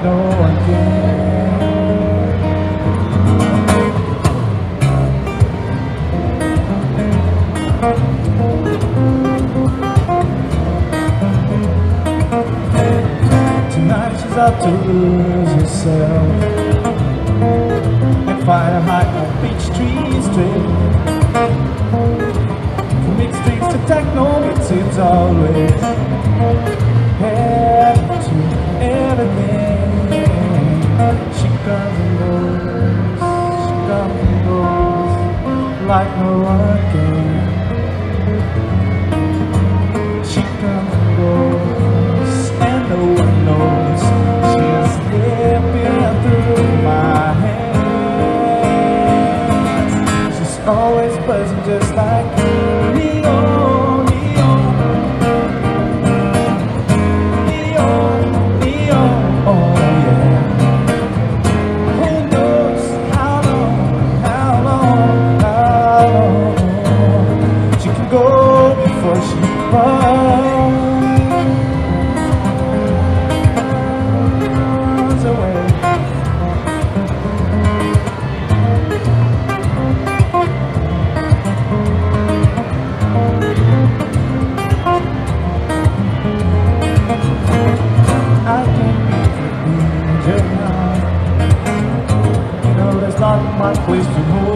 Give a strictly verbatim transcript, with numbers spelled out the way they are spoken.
like no one can. Tonight she's out to lose herself and find a high on Peachtree Street. From mixed drinks to techno, it seems always head to everything. She comes and goes, she comes and goes like no one can. She comes and goes and no one knows. She's slipping through my hands. She's always buzzing just like neon, neon, neon, neon, oh yeah. Who knows how long, how long, how long she can go before she runs away. I can't be the angel now. You know there's not much place to move.